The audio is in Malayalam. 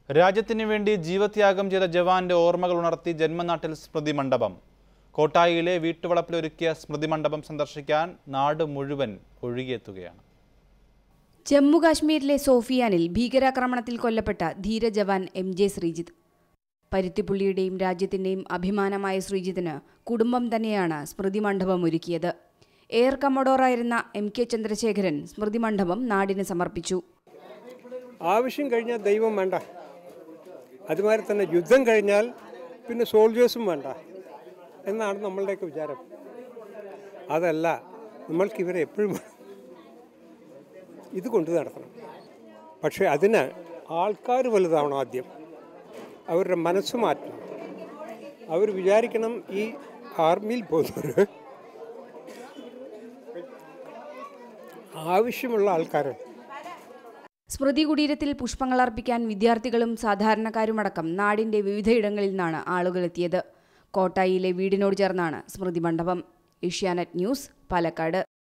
രാജ്യത്തിനു വേണ്ടി ജീവത്യാഗം ചെയ്ത ജവാന്റെ ഓർമ്മകൾ ഉണർത്തി ജന്മനാട്ടിൽ സ്മൃതി മണ്ഡപം. കോട്ടായിയിലെ വീട്ടുവളപ്പിലൊരുക്കിയ സ്മൃതി മണ്ഡപം സന്ദർശിക്കാൻ നാട് മുഴുവൻ ഒഴുകിയെത്തുകയാണ്. ജമ്മു കാശ്മീരിലെ സോഫിയാനിൽ ഭീകരാക്രമണത്തിൽ കൊല്ലപ്പെട്ട ധീരജവാൻ MJ ശ്രീജിത്ത്. പരുത്തിപ്പുള്ളിയുടെയും രാജ്യത്തിന്റെയും അഭിമാനമായ ശ്രീജിത്തിന് കുടുംബം തന്നെയാണ് സ്മൃതി മണ്ഡപം ഒരുക്കിയത്. എയർ കമ്മോഡോറായിരുന്ന MK ചന്ദ്രശേഖരൻ സ്മൃതി മണ്ഡപം നാടിന് സമർപ്പിച്ചു. ആവശ്യം കഴിഞ്ഞാൽ ദൈവം വേണ്ട, അതുമാതിരി തന്നെ യുദ്ധം കഴിഞ്ഞാൽ പിന്നെ സോൾജേഴ്സും വേണ്ട എന്നാണ് നമ്മളുടെയൊക്കെ വിചാരം. അതല്ല, നമ്മൾക്ക് ഇവരെ എപ്പോഴും ഇത് കൊണ്ടു നടക്കണം. പക്ഷേ അതിന് ആൾക്കാർ വലുതാവണം. ആദ്യം അവരുടെ മനസ്സ് മാറ്റണം. അവർ വിചാരിക്കണം ഈ ആർമിയിൽ പോകുന്നവർ ആവശ്യമുള്ള ആൾക്കാരാണ്. സ്മൃതി കുടീരത്തിൽ പുഷ്പങ്ങൾ അർപ്പിക്കാൻ വിദ്യാർത്ഥികളും സാധാരണക്കാരുമടക്കം നാടിന്റെ വിവിധയിടങ്ങളിൽ നിന്നാണ് ആളുകളെത്തിയത്. കോട്ടായിയിലെ വീടിനോട് ചേർന്നാണ് സ്മൃതി മണ്ഡപം. ഏഷ്യാനെറ്റ് ന്യൂസ്, പാലക്കാട്.